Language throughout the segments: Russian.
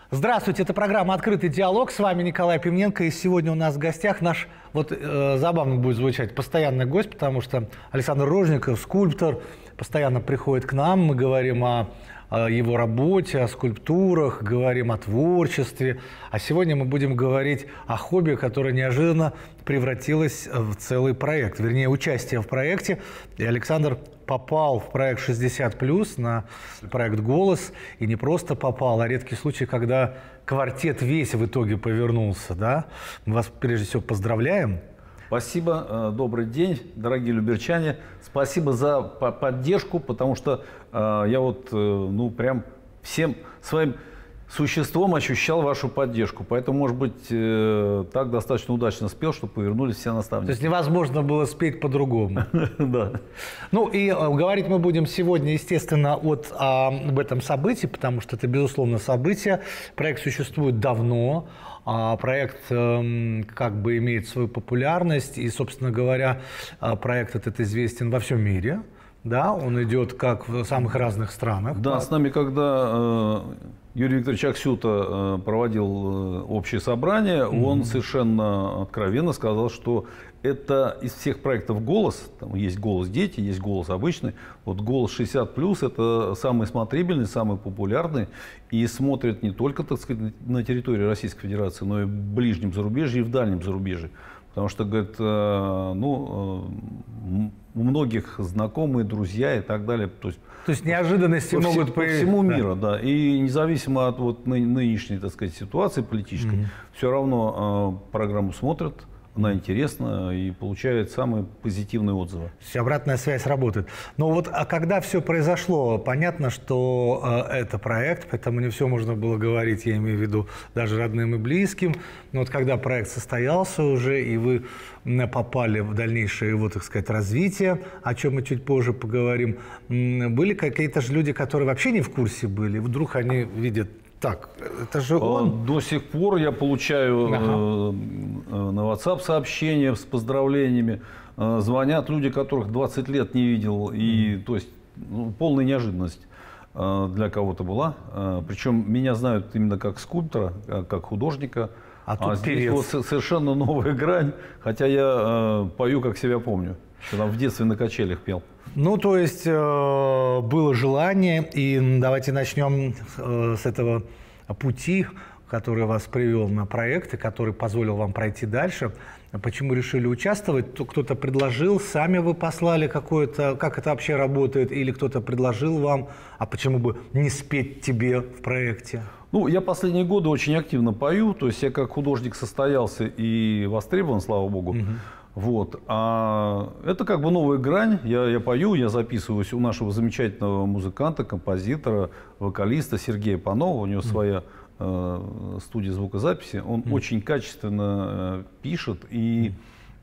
Здравствуйте, это программа «Открытый диалог». С вами Николай Пименко. И сегодня у нас в гостях наш, забавно будет звучать, постоянный гость, потому что Александр Рожников, скульптор, постоянно приходит к нам. Мы говорим о его работе, о скульптурах, говорим о творчестве. А сегодня мы будем говорить о хобби, которое неожиданно превратилось в целый проект. Вернее, участие в проекте. И Александр попал в проект 60+, на проект «Голос». И не просто попал, а редкий случай, когда квартет весь в итоге повернулся. Да? Мы вас прежде всего поздравляем. Спасибо, добрый день, дорогие люберчане. Спасибо за поддержку, потому что я прям всем своим существом ощущал вашу поддержку. Поэтому, может быть, так достаточно удачно спел, что повернулись все наставники. То есть невозможно было спеть по-другому. Да. Ну и говорить мы будем сегодня, естественно, об этом событии, потому что это, безусловно, событие. Проект существует давно. Проект как бы имеет свою популярность. И, собственно говоря, проект этот известен во всем мире. Да, он идет как в самых разных странах. Да, с нами, когда Юрий Викторович Аксюта проводил общее собрание, он совершенно откровенно сказал, что это из всех проектов «Голос», там есть «Голос дети», есть «Голос обычный», вот «Голос 60+» это самый смотрибельный, самый популярный, и смотрят не только, так сказать, на территории Российской Федерации, но и в ближнем зарубежье и в дальнем зарубежье. Потому что, говорит, у многих знакомые, друзья и так далее. То есть неожиданности могут появиться. По всему миру, да. И независимо от нынешней, так сказать, ситуации политической, все равно программу смотрят, она интересна и получает самые позитивные отзывы. То есть обратная связь работает. Но когда все произошло, понятно, что это проект, поэтому не все можно было говорить, я имею в виду даже родным и близким. Но когда проект состоялся уже, и вы попали в дальнейшее его, так сказать, развитие, о чем мы чуть позже поговорим, были какие-то же люди, которые вообще не в курсе были, вдруг они видят: так, это же он. До сих пор я получаю на WhatsApp сообщения с поздравлениями. Звонят люди, которых 20 лет не видел. И, то есть, полная неожиданность для кого-то была. Причем меня знают именно как скульптора, как художника. А здесь совершенно новая грань. Хотя я пою, как себя помню. Когда в детстве на качелях пел. Ну, то есть было желание, и давайте начнем с этого пути, который вас привел на проект и который позволил вам пройти дальше. Почему решили участвовать? Кто-то предложил, сами вы послали какое-то, как это вообще работает, или кто-то предложил вам, а почему бы не спеть тебе в проекте? Ну, я последние годы очень активно пою, то есть я как художник состоялся и востребован, слава богу. Вот. А это как бы новая грань. Я пою, я записываюсь у нашего замечательного музыканта, композитора, вокалиста Сергея Панова. У него своя студия звукозаписи. Он очень качественно пишет. И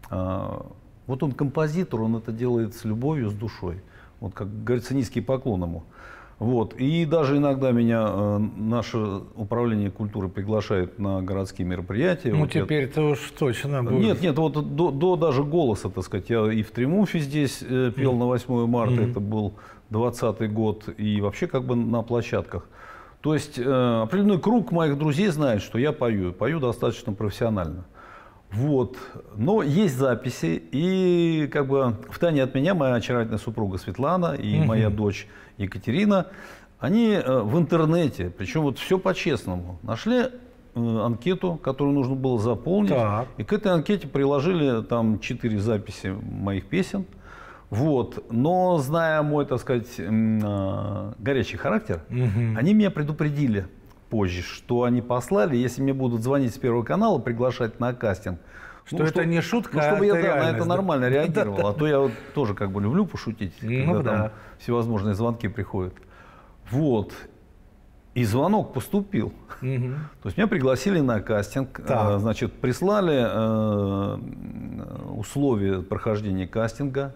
вот он композитор, он это делает с любовью, с душой. Вот, как говорится, низкий поклон ему. Вот. И даже иногда меня наше управление культуры приглашает на городские мероприятия. Ну, вот теперь-то уж точно будет. Нет, вот до даже «Голоса», так сказать. Я и в «Триумфе» здесь пел на 8 марта, это был 20-й год, и вообще как бы на площадках. То есть определенный круг моих друзей знает, что я пою достаточно профессионально. Вот. Но есть записи, и как бы втайне от меня моя очаровательная супруга Светлана и моя дочь Екатерина, они в интернете, причем вот все по-честному, нашли анкету, которую нужно было заполнить, и к этой анкете приложили там 4 записи моих песен. Вот. Но зная мой, так сказать, горячий характер, они меня предупредили позже, что они послали, если мне будут звонить с Первого канала, приглашать на кастинг. Что это не шутка, чтобы я на это да? нормально реагировал. А то я вот тоже как бы люблю пошутить, когда там всевозможные звонки приходят. Вот. И звонок поступил. То есть меня пригласили на кастинг, значит, прислали условия прохождения кастинга.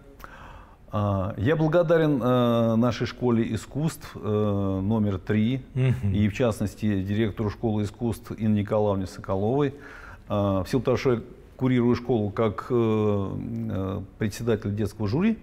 Я благодарен нашей школе искусств номер 3 и, в частности, директору школы искусств Инне Николаевне Соколовой. В силу того, что я курирую школу как председатель детского жюри,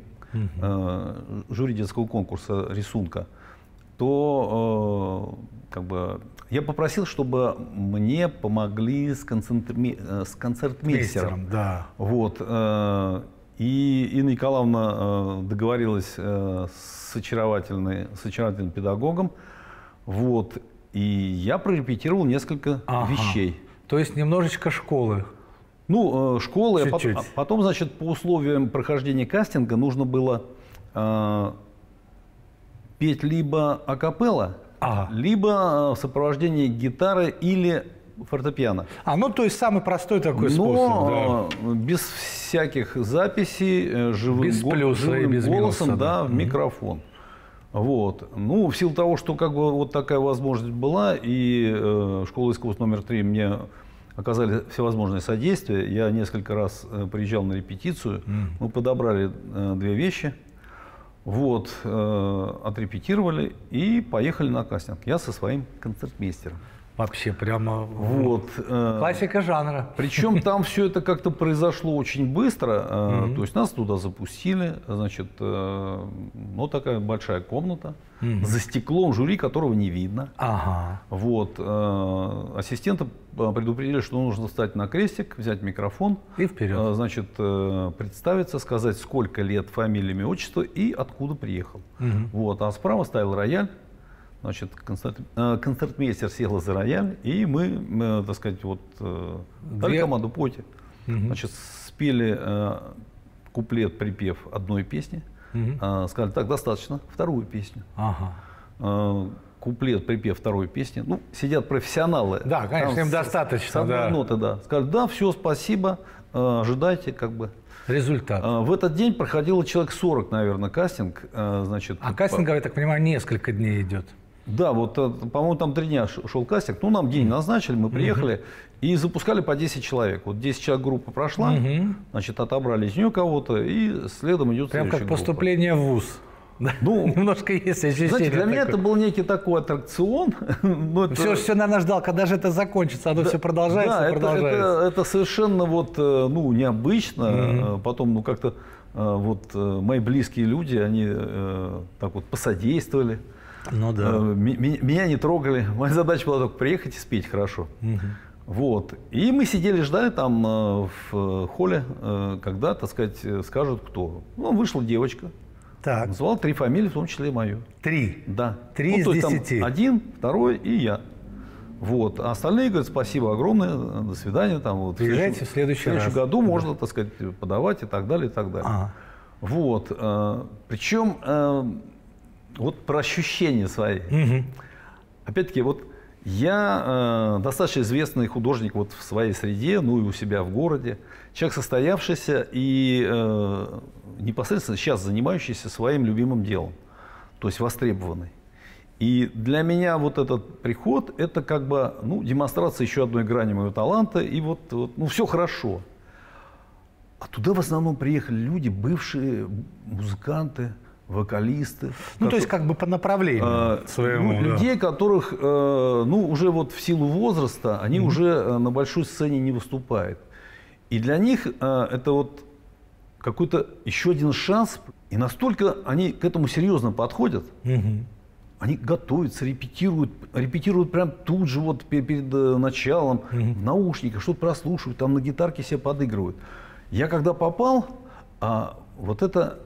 жюри детского конкурса рисунка, то как бы я попросил, чтобы мне помогли с концертмейстером. Да. Вот. И Инна Николаевна договорилась с очаровательным педагогом. Вот. И я прорепетировал несколько вещей. То есть немножечко школы. Ну, школы. Чуть-чуть. Потом, значит, по условиям прохождения кастинга нужно было петь либо акапелла, либо в сопровождении гитары или фортепиано. Ну то есть самый простой такой способ. Но без всяких записей, живым без плюса и без голосом, минуса, в микрофон. Вот. Ну, в силу того, что как бы вот такая возможность была, и школа искусств номер 3 мне оказали всевозможные содействия. Я несколько раз приезжал на репетицию, мы подобрали 2 вещи, вот, отрепетировали и поехали на кастинг. Я со своим концертмейстером. Вообще прямо вот. Классика жанра. Причем там все это как-то произошло очень быстро. То есть нас туда запустили, значит, такая большая комната, за стеклом, жюри которого не видно. Вот. Ассистенты предупредили, что нужно встать на крестик, взять микрофон. И вперед. Значит, представиться, сказать, сколько лет, фамилия, имя, отчество и откуда приехал. Вот. А справа стоял рояль. Значит, концертмейстер сел за рояль, и мы, так сказать, вот, дали команду «Пойте». Значит, спели куплет, припев одной песни, сказали, так, достаточно, вторую песню. Куплет, припев второй песни. Ну, сидят профессионалы. Да, конечно, им достаточно. С одной ноты, да. Сказали, да, все, спасибо, ожидайте, как бы. Результат. В этот день проходило человек 40, наверное, кастинг. Значит, кастинг, я так понимаю, несколько дней идет. Да, вот, по-моему, там 3 дня шел кастинг. Ну, нам день назначили, мы приехали и запускали по 10 человек. Вот 10 человек группа прошла, значит, отобрали из нее кого-то, и следом идет прям следующая как группа. Поступление в ВУЗ. Ну, немножко есть ощущение. Знаете, для меня это был некий такой аттракцион. Все, наверное, ждал, когда же это закончится, оно все продолжается, продолжается. Это совершенно вот, необычно. Потом, как-то вот мои близкие люди, они так вот посодействовали. Ну да. Меня не трогали. Моя задача была только приехать и спеть хорошо. Вот. И мы сидели, ждали там в холле, когда, так сказать, скажут, кто. Ну, вышла девочка. Так. Назвала 3 фамилии, в том числе и мою. 3? Да. 3 из 10? 1, 2 и я. Вот. А остальные говорят, спасибо огромное, до свидания. Там, вот, приезжайте в следующем году можно, так сказать, подавать и так далее, и так далее. Вот. Причем, вот про ощущения свои. Опять-таки, вот я достаточно известный художник вот в своей среде, ну и у себя в городе. Человек состоявшийся и непосредственно сейчас занимающийся своим любимым делом. То есть востребованный. И для меня вот этот приход, это как бы демонстрация еще одной грани моего таланта. И вот все хорошо. А туда в основном приехали люди, бывшие музыканты, вокалисты. То есть как бы по направлению своему. Людей, которых, уже вот в силу возраста, они уже на большой сцене не выступают. И для них это вот какой-то еще один шанс. И настолько они к этому серьезно подходят. Они готовятся, репетируют прям тут же, вот перед началом, в наушниках, что-то прослушивают, там на гитарке себе подыгрывают. Я когда попал, вот это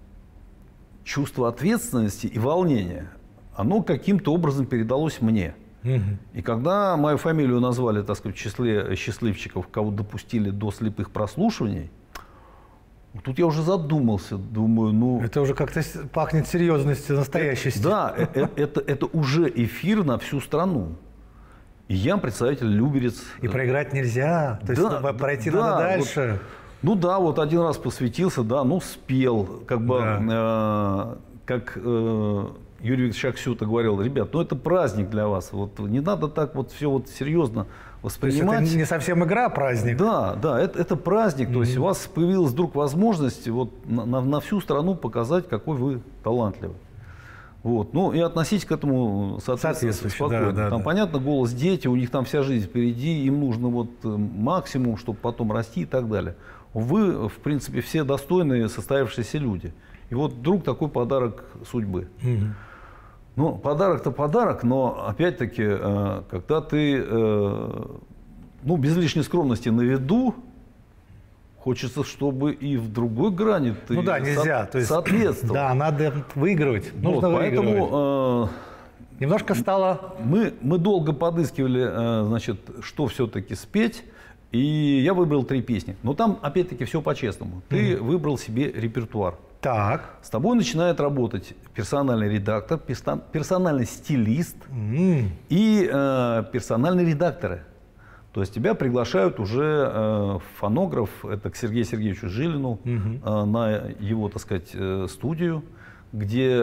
чувство ответственности и волнения, оно каким-то образом передалось мне. И когда мою фамилию назвали, так сказать, в числе счастливчиков, кого допустили до слепых прослушиваний, тут я уже задумался, думаю, это уже как-то пахнет серьезностью, настоящестью. Да, это уже эфир на всю страну. И я представитель Люберец. И проиграть нельзя, то есть пройти надо дальше. Вот один раз посвятился, спел, как бы, как Юрий Викторович Аксюта говорил, ребят, это праздник для вас, вот не надо так вот все вот серьезно воспринимать. То есть это не совсем игра, а праздник. Да, это праздник, то есть у вас появилась вдруг возможность вот на всю страну показать, какой вы талантливый. Вот. И относитесь к этому соответственно спокойно. Там, понятно, голос дети, у них там вся жизнь впереди, им нужно вот максимум, чтобы потом расти и так далее. Вы, в принципе, все достойные, состоявшиеся люди. И вот вдруг такой подарок судьбы. Ну, подарок-то подарок, но опять-таки, когда ты, ну, без лишней скромности на виду, хочется, чтобы и в другой грани ты ну да, нельзя. То есть, соответствовал. Да, надо выигрывать. Нужно вот, выигрывать. поэтому Немножко стало... мы долго подыскивали, значит, что все-таки спеть. И я выбрал 3 песни. Но там, опять-таки, все по-честному. Ты выбрал себе репертуар. Так. С тобой начинает работать персональный редактор, персональный стилист и персональные редакторы. То есть тебя приглашают уже фонограф, это к Сергею Сергеевичу Жилину, на его, так сказать, студию, где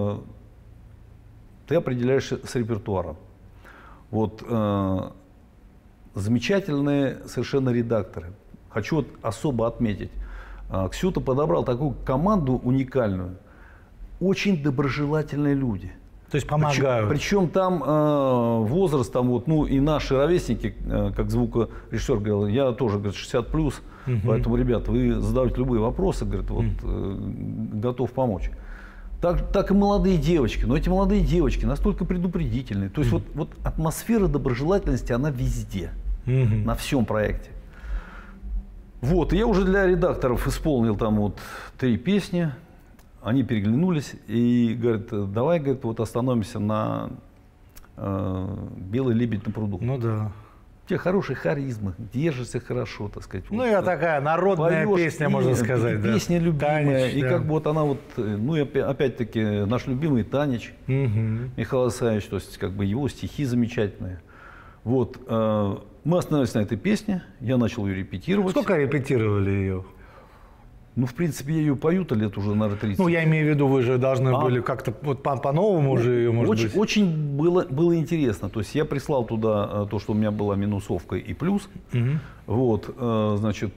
ты определяешься с репертуаром. Вот замечательные совершенно редакторы. Хочу вот особо отметить. Ксюта подобрал такую команду уникальную. Очень доброжелательные люди. То есть помогают. Причем там возраст, там вот, ну и наши ровесники, как звукорежиссер говорил, я тоже, говорит, 60+, поэтому, ребят, вы задавайте любые вопросы, говорит, вот готов помочь. Так и молодые девочки. Но эти молодые девочки настолько предупредительные. То есть вот атмосфера доброжелательности, она везде. На всем проекте. Вот, и я уже для редакторов исполнил там вот 3 песни. Они переглянулись и говорят, давай, говорит, вот остановимся на «Белый лебедь на пруду». Ну да. У тебя хорошая харизма, держишься хорошо, так сказать. Ну, вот, я такая народная поешь, песня, можно сказать. Песня любимая. Танич, и да. как бы вот она вот, ну и опять-таки наш любимый Танич, Михаил Исаевич, то есть как бы его стихи замечательные. Вот, мы остановились на этой песне, я начал ее репетировать. Сколько репетировали ее? Ну, в принципе, я ее пою-то лет уже, наверное, 30. Ну, я имею в виду, вы же должны были как-то вот по-новому уже ее, может быть. Очень было интересно. То есть я прислал туда то, что у меня была минусовка и плюс. Вот, значит,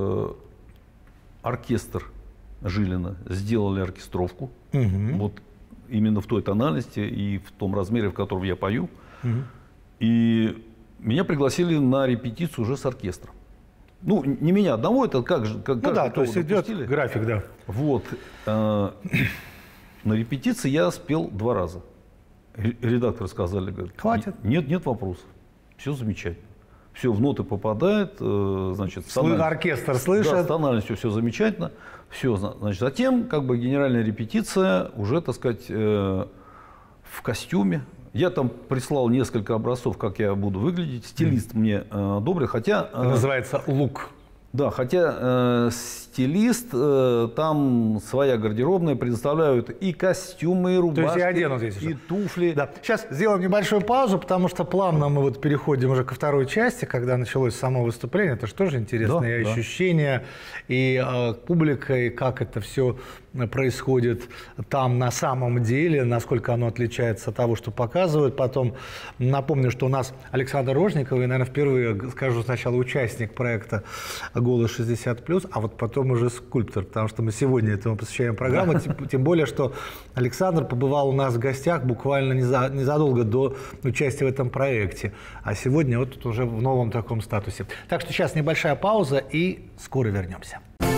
оркестр Жилина сделали оркестровку. Вот именно в той тональности и в том размере, в котором я пою. И меня пригласили на репетицию уже с оркестром. Ну, не меня одного, это как же... Ну да, то есть идет график, да. Вот. На репетиции я спел 2 раза. Редакторы сказали, говорят, хватит. Нет вопросов. Все замечательно. Все в ноты попадает, значит... Оркестр слышит. Да, с тональностью все замечательно. Все, значит, затем, как бы, генеральная репетиция уже, так сказать, в костюме. Я там прислал несколько образцов, как я буду выглядеть. Стилист мне одобрил, хотя... Называется лук. Да, хотя стилист, там своя гардеробная, предоставляют и костюмы, и рубашки, то есть и оденут здесь и уже. туфли. Да. Сейчас сделаем небольшую паузу, потому что плавно мы вот переходим уже ко второй части, когда началось само выступление. Это же тоже интересные ощущения. И публика, и как это все происходит там на самом деле, насколько оно отличается от того, что показывают. Потом напомню, что у нас Александр Рожников, и, наверное, впервые скажу сначала участник проекта «Голос 60+», а вот потом уже скульптор, потому что мы сегодня этому посвящаем программу, тем более, что Александр побывал у нас в гостях буквально незадолго до участия в этом проекте, а сегодня вот тут уже в новом таком статусе. Так что сейчас небольшая пауза и скоро вернемся.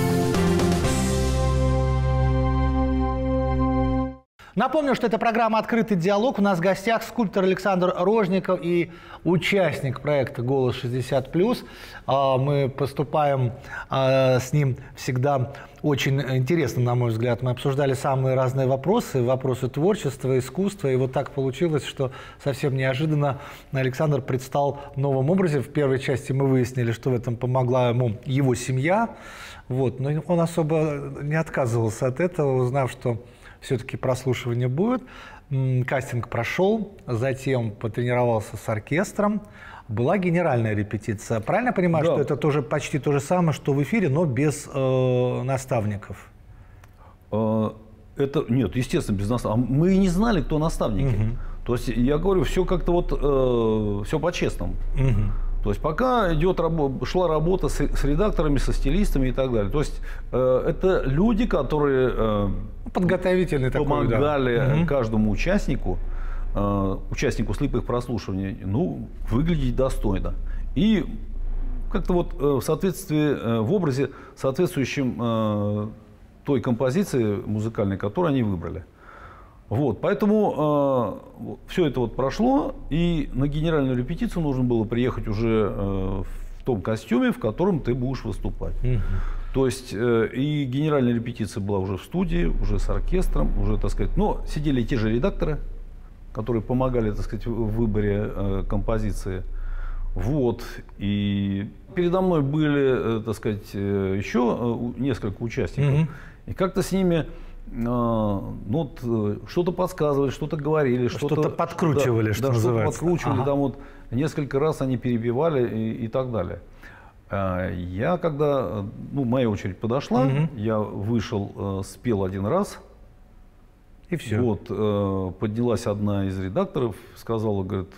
Напомню, что это программа «Открытый диалог». У нас в гостях скульптор Александр Рожников и участник проекта «Голос 60+». Мы поступаем с ним всегда очень интересно, на мой взгляд. Мы обсуждали самые разные вопросы, вопросы творчества, искусства. И вот так получилось, что совсем неожиданно Александр предстал в новом образе. В первой части мы выяснили, что в этом помогла ему его семья. Вот. Но он особо не отказывался от этого, узнав, что все-таки прослушивание будет. Кастинг прошел, затем потренировался с оркестром. Была генеральная репетиция. Правильно я понимаю, что это тоже почти то же самое, что в эфире, но без наставников? Нет, естественно, без наставников. Мы и не знали, кто наставники. То есть, я говорю, все как-то вот, все по-честному. То есть пока шла работа с редакторами, со стилистами и так далее. То есть это люди, которые подготовительный помогали каждому участнику слепых прослушиваний, ну, выглядеть достойно. И как-то вот в соответствии, в образе, соответствующем той композиции музыкальной, которую они выбрали. Вот, поэтому все это вот прошло, и на генеральную репетицию нужно было приехать уже в том костюме, в котором ты будешь выступать. То есть и генеральная репетиция была уже в студии, уже с оркестром, уже, так сказать, но сидели те же редакторы, которые помогали, так сказать, в выборе композиции. Вот, и передо мной были, так сказать, еще несколько участников, и как-то с ними ну, что-то подсказывали, что-то говорили, что-то подкручивали, что называется. Что-то подкручивали, там вот несколько раз они перебивали и так далее. Я когда, ну, моя очередь подошла, я вышел, спел один раз. И все. Вот, поднялась одна из редакторов, сказала, говорит,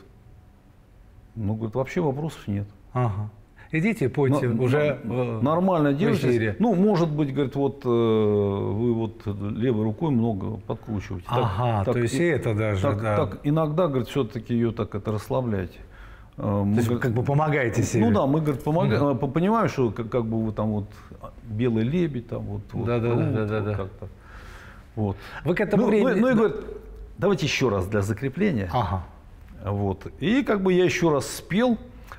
ну, говорит, вообще вопросов нет. Ага. Идите, пойте уже нормально держитесь. Ну, может быть, говорит, вот вы вот левой рукой много подкручиваете. Ага, так, то есть и это даже, так иногда, говорит, все-таки ее так это расслабляете. То есть как бы помогаете себе. Ну да, мы, говорит, понимаем, что как бы вы там вот белый лебедь, там вот. Да. Как-то. Вот. Вы к этому времени... Ну и говорит, давайте еще раз для закрепления. Ага. Вот. И как бы я еще раз спел.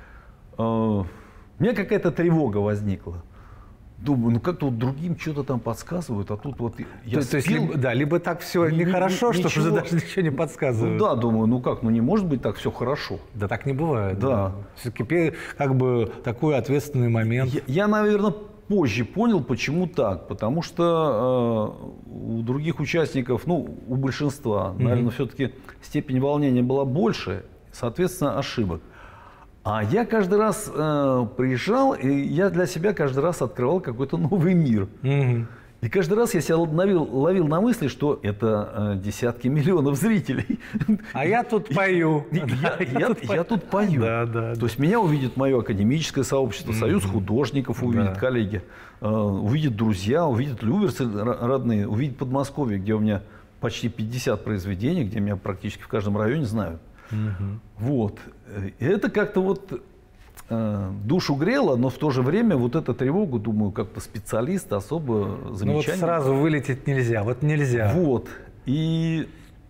У меня какая-то тревога возникла. Думаю, ну как-то вот другим что-то там подсказывают, а тут вот я спел. То есть, либо так все нехорошо, что уже даже ничего не подсказывают. Ну да, думаю, ну как, ну не может быть так все хорошо. Да так не бывает. Да. Все-таки как бы такой ответственный момент. Я, наверное, позже понял, почему так. Потому что у других участников, ну, у большинства, наверное, все-таки степень волнения была больше, соответственно, ошибок. А я каждый раз приезжал, и я для себя каждый раз открывал какой-то новый мир. И каждый раз я себя ловил на мысли, что это десятки миллионов зрителей. А я тут пою. Я тут пою. Да. То есть меня увидит мое академическое сообщество, союз художников увидит, коллеги, увидят друзья, увидят люберцы родные, увидят Подмосковье, где у меня почти 50 произведений, где меня практически в каждом районе знают. Вот. И это как-то вот душу грело, но в то же время вот эту тревогу, думаю, как-то специалист особо замечания. Ну вот сразу вылететь нельзя, вот нельзя. Вот. И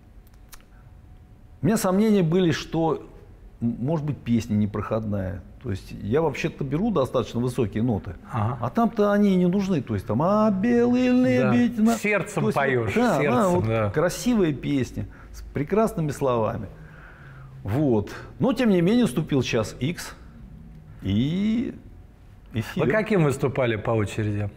у меня сомнения были, что, может быть, песня непроходная. То есть я вообще-то беру достаточно высокие ноты, а там-то они и не нужны. То есть там белый лебедь. Да. Сердцем есть, поешь. Да, сердцем, вот красивые песни с прекрасными словами. Вот. Но, тем не менее, наступил час X. И эфир. Вы каким выступали по очереди?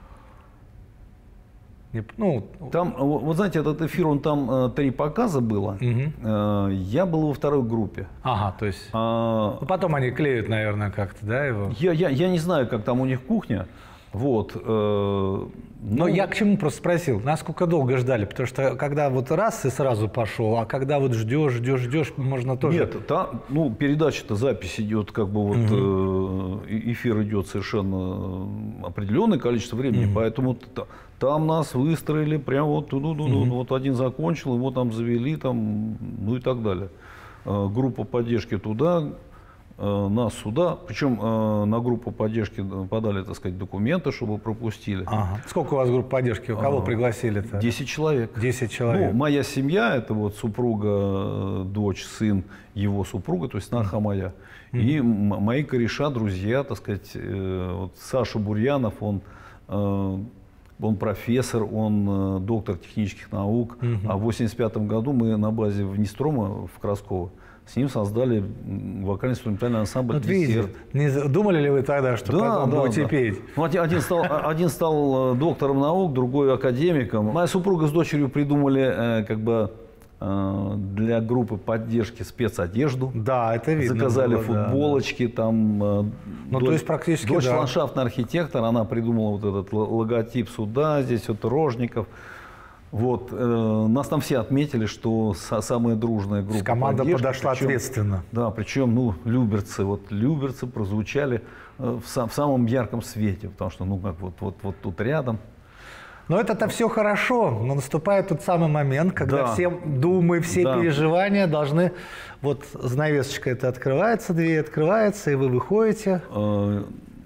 Ну, там, вот знаете, этот эфир, он там 3 показа было. Я был во второй группе. Ага, то есть. Ну, потом они клеют, наверное, как-то, да, его? Я не знаю, как там у них кухня. Вот. Но я к чему просто спросил, насколько долго ждали? Потому что когда вот раз и сразу пошел, а когда вот ждешь, можно тоже... Нет, там, ну, передача-то, запись идет, как бы вот эфир идет совершенно определенное количество времени, поэтому там нас выстроили прям вот, вот один закончил, его там завели, там, ну и так далее. Группа поддержки туда, нас сюда, причем на группу поддержки подали, так сказать, документы, чтобы пропустили. Ага. Сколько у вас групп поддержки? Кого пригласили-то? 10 человек. 10 человек. Ну, моя семья, это вот супруга, дочь, сын его супруга, то есть сноха моя. И мои кореша, друзья, так сказать, вот Саша Бурьянов, он профессор, он доктор технических наук. А в 1985 году мы на базе Внестрома в Красково с ним создали вокально-инструментальный ансамбль «Десерт». Не думали ли вы тогда, что потом будете петь? Ну, один стал доктором наук, другой академиком. Моя супруга с дочерью придумали как бы для группы поддержки спецодежду. Да, это видно. Заказали футболочки, там. Ну, то есть практически, дочь ландшафтный архитектор, она придумала вот этот логотип сюда, здесь вот Рожников. Вот, нас там все отметили, что самая дружная группа. Команда подошла ответственно. Да, причем, ну, люберцы прозвучали в самом ярком свете, потому что, ну, как вот тут рядом. Но это-то все хорошо, но наступает тот самый момент, когда все думы, все переживания должны, вот занавесочка эта открывается, дверь открывается, и вы выходите. Ну,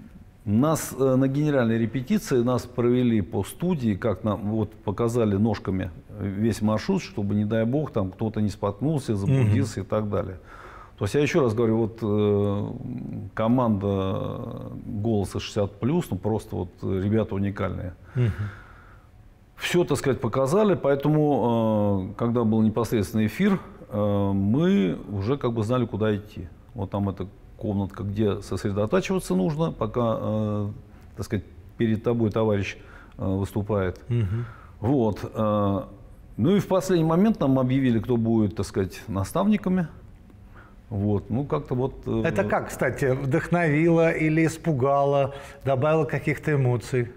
Нас на генеральной репетиции нас провели по студии, как нам вот показали ножками весь маршрут, чтобы, не дай бог, там кто-то не споткнулся, заблудился и так далее. То есть я еще раз говорю, вот команда «Голоса 60+», ну просто вот ребята уникальные. Все, так сказать, показали, поэтому, когда был непосредственный эфир, мы уже как бы знали, куда идти. Вот там эта комнатка, где сосредотачиваться нужно, пока, так сказать, перед тобой товарищ выступает. Вот. Ну и в последний момент нам объявили, кто будет, так сказать, наставниками. Вот, ну как-то вот... Это как, кстати, вдохновило или испугало, добавило каких-то эмоций?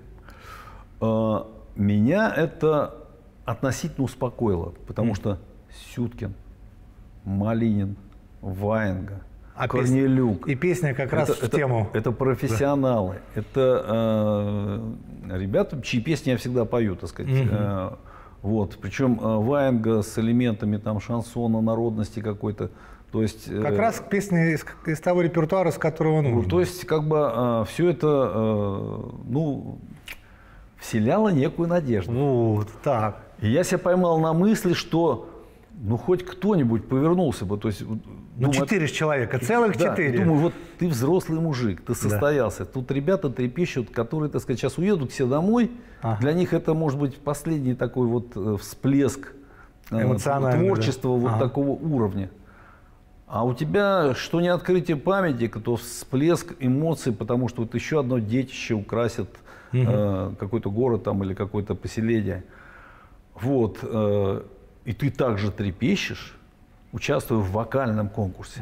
Меня это относительно успокоило, потому что Сюткин, Малинин, Ваенга, Корнелюк. И песня как раз в тему. Это профессионалы, это ребята, чьи песни я всегда пою, так сказать. Вот, причем Ваенга с элементами там шансона, народности какой-то. То есть, как раз песни из того репертуара, с которого нужно. То есть, как бы все это, ну, вселяло некую надежду. Вот так. И я себя поймал на мысли, что, ну, хоть кто-нибудь повернулся бы. То есть, ну, 4 человека, целых 4. Думаю, вот ты взрослый мужик, ты состоялся. Тут ребята трепещут, которые, так сказать, сейчас уедут все домой. Для них это может быть последний такой вот всплеск творчества вот такого уровня. А у тебя, что не открытие памятника, то всплеск эмоций, потому что вот еще одно детище украсит какой-то город там или какое-то поселение. Вот. И ты также трепещешь, участвуя в вокальном конкурсе.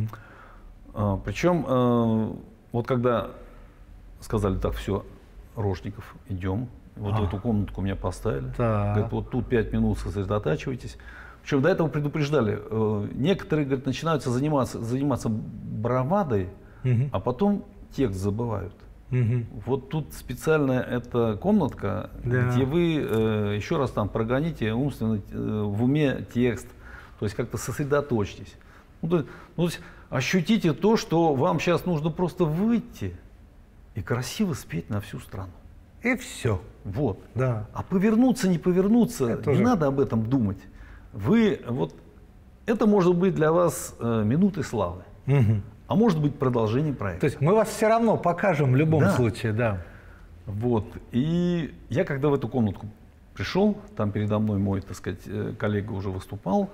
Причем, вот когда сказали, так, все, Рожников, идем, вот в эту комнатку меня поставили. Говорят, вот тут 5 минут сосредотачивайтесь. Причем до этого предупреждали. Некоторые, говорят, начинаются заниматься бравадой, а потом текст забывают. Вот тут специальная эта комнатка, где вы еще раз там прогоните умственно в уме текст, то есть как-то сосредоточьтесь. Ну, то есть ощутите то, что вам сейчас нужно просто выйти и красиво спеть на всю страну. И все. Вот. Да. А повернуться, не повернуться, это не надо об этом думать. Вы, вот, это может быть для вас минуты славы, а может быть продолжение проекта. То есть мы вас все равно покажем в любом случае, да. Вот. И я когда в эту комнатку пришел, там передо мной мой, так сказать, коллега уже выступал,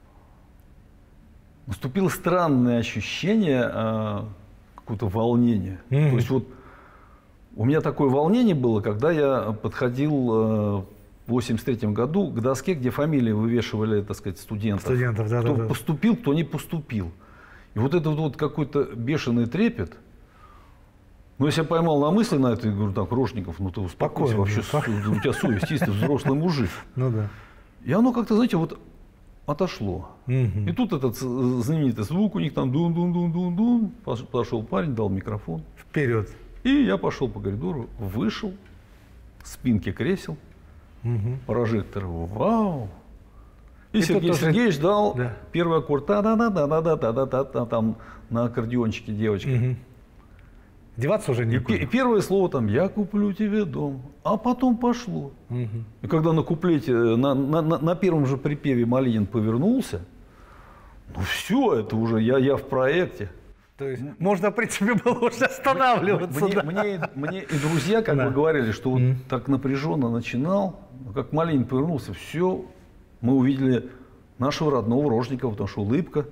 наступило странное ощущение какого-то волнения. То есть вот у меня такое волнение было, когда я подходил в 1983 году к доске, где фамилии вывешивали, так сказать, студентов. Кто поступил, кто не поступил. И вот этот вот какой-то бешеный трепет. Ну, я себя поймал на мысли на это, и говорю, так, Рожников, ну ты успокойся, вообще у тебя совесть есть, ты взрослый мужик. Ну да. И оно как-то, знаете, вот отошло. И тут этот знаменитый звук у них там дун-дун-дун-дун-дун. Подошел парень, дал микрофон. Вперед. И я пошел по коридору, вышел, спинки кресел, прожектор, вау. И Сергей Сергеевич дал первый аккорд, та-да-да-да-да-да-да-да-да, там на аккордеончике девочка. Деваться уже некуда. И первое слово там «я куплю тебе дом», а потом пошло. И когда на куплете, на первом же припеве Малинин повернулся, ну все, это уже я в проекте. То есть можно, в принципе, было уже останавливаться. Мне и друзья как бы говорили, что вот так напряженно начинал, как Малинин повернулся, все, мы увидели нашего родного Рожникова, потому что улыбка.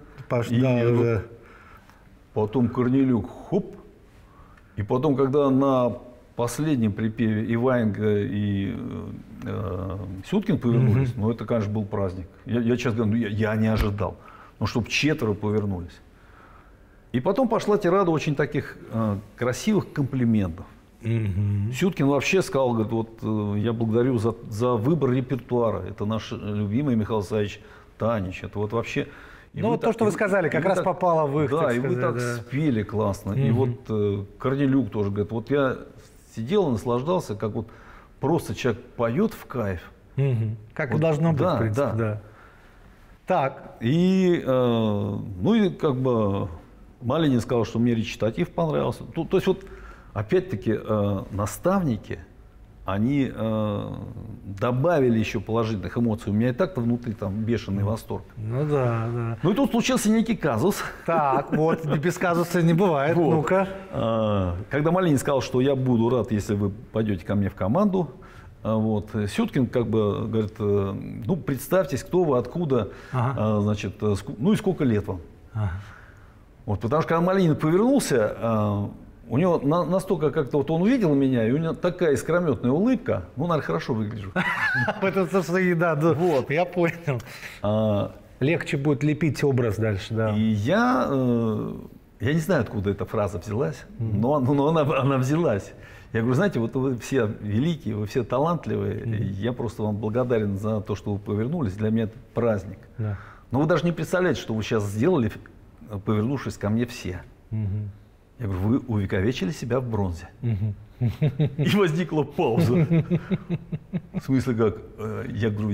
Потом Корнелюк, хоп. И потом, когда на последнем припеве и Ваенга, и Сюткин повернулись, ну это, конечно, был праздник. Я честно говорю, я не ожидал, ну, чтобы 4 повернулись. И потом пошла тирада очень таких красивых комплиментов. Сюткин вообще сказал, говорит, вот я благодарю за выбор репертуара. Это наш любимый Михаил Савич Танич. Это вот вообще... Ну вот то, что вы сказали, как раз попало в их, да, и вы так спели классно. И вот Корнелюк тоже говорит, вот я сидел и наслаждался, как вот просто человек поет в кайф. Как и должно быть, в принципе, да. Так. И, ну и как бы Малинин сказал, что мне речитатив понравился. То есть вот опять-таки, наставники, они добавили еще положительных эмоций. У меня и так-то внутри там бешеный восторг. Ну да, да. Ну и тут случился некий казус. Так, вот, без казуса не бывает. Вот. Ну-ка. Когда Малинин сказал, что я буду рад, если вы пойдете ко мне в команду, вот, Сюткин как бы говорит, ну представьтесь, кто вы, откуда, значит, ну и сколько лет вам. Вот, потому что когда Малинин повернулся, у него настолько как-то вот он увидел меня, и у него такая искрометная улыбка, ну, наверное, хорошо выгляжу. Это, собственно, да, вот, я понял. Легче будет лепить образ дальше, да. И я не знаю, откуда эта фраза взялась, но она взялась. Я говорю, знаете, вот вы все великие, вы все талантливые, я просто вам благодарен за то, что вы повернулись, для меня это праздник. Да. Но вы даже не представляете, что вы сейчас сделали, повернувшись ко мне все. Я говорю, вы увековечили себя в бронзе. И возникла пауза. В смысле как? Я говорю,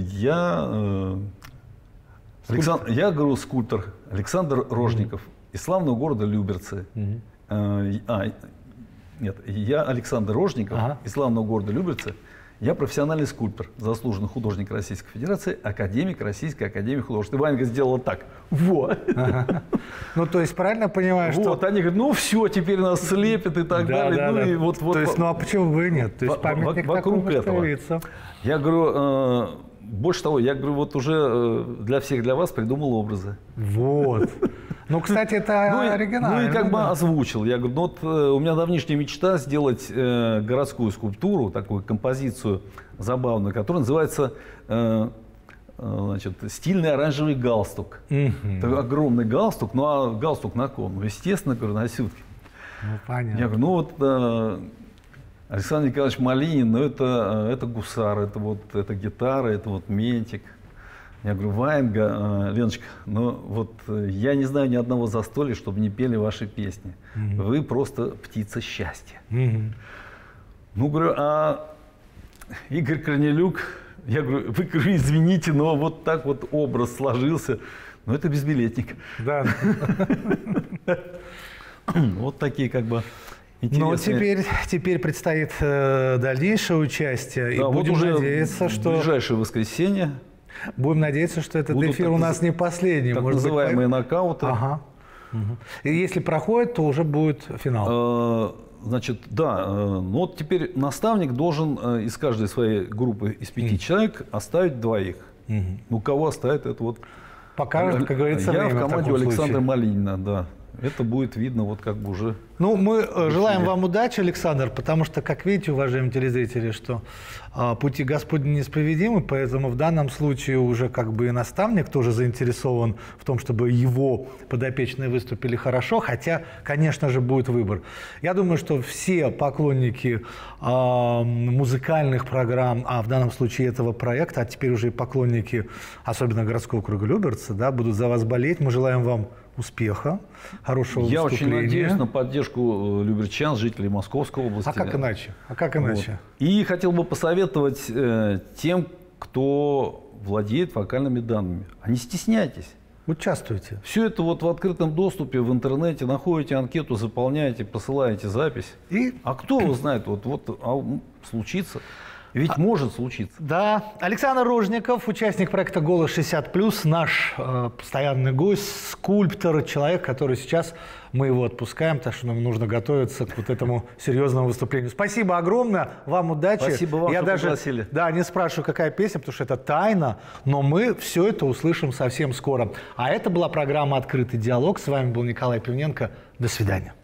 я говорю, скульптор Александр Рожников из славного города Люберцы. Нет, я Александр Рожников из славного города Люберцы. Я профессиональный скульптор, заслуженный художник Российской Федерации, академик Российской Академии Художеств. И Ванька сделала так. Вот. Ну, то есть, правильно понимаю, что... Вот, они говорят, ну все, теперь нас слепят и так далее. Да, ну, да. И вот, то есть, ну а почему бы и нет? То есть, памятник вокруг этого. Я говорю, больше того, я говорю, вот уже для всех, для вас придумал образы. Вот. Ну, кстати, это оригинально. Ну и как бы озвучил. Я говорю, ну вот у меня давнишняя мечта сделать городскую скульптуру, такую композицию забавную, которая называется значит, «Стильный оранжевый галстук». Такой огромный галстук, ну а галстук на ком? Ну, естественно, говорю, на Сютке. Ну, понятно. Я говорю, ну вот Александр Николаевич Малинин, ну это гусар, это гитара, это вот ментик. Я говорю, Ваенга, Леночка, ну вот я не знаю ни одного застолья, чтобы не пели ваши песни. Вы просто птица счастья. Ну, говорю, а Игорь Корнелюк, я говорю, вы, извините, но вот так вот образ сложился. Ну, это безбилетник. Да. Вот такие как бы интересные. Но теперь предстоит дальнейшее участие. И будем надеяться, что... В ближайшее воскресенье. Будем надеяться, что этот эфир у нас не последний. Так называемые нокауты. И если проходит, то уже будет финал. Значит, да. Ну вот теперь наставник должен из каждой своей группы из 5 человек оставить 2. Ну, кого оставит, это вот... Покажет, как говорится, я время в команде в Александра Малинина, да. Это будет видно вот как бы уже... Ну, мы желаем вам удачи, Александр, потому что, как видите, уважаемые телезрители, что пути Господни неисповедимы, поэтому в данном случае уже как бы и наставник тоже заинтересован в том, чтобы его подопечные выступили хорошо, хотя, конечно же, будет выбор. Я думаю, что все поклонники музыкальных программ, а в данном случае этого проекта, а теперь уже и поклонники, особенно городского круга Люберцы, да, будут за вас болеть. Мы желаем вам успеха, хорошего выступления. Я очень надеюсь на поддержку люберчан, жителей Московской области. А как иначе? Вот. И хотел бы посоветовать тем, кто владеет вокальными данными. А не стесняйтесь. Участвуйте. Все это вот в открытом доступе, в интернете. Находите анкету, заполняете, посылаете запись. А кто его знает, случится. Ведь может случиться. Да. Александр Рожников, участник проекта «Голос 60+», наш постоянный гость, скульптор, человек, который сейчас, мы его отпускаем, так что нам нужно готовиться к вот этому серьезному выступлению. Спасибо огромное, вам удачи. Спасибо вам, что пригласили. Да, не спрашиваю, какая песня, потому что это тайна, но мы все это услышим совсем скоро. А это была программа «Открытый диалог». С вами был Николай Пивненко. До свидания.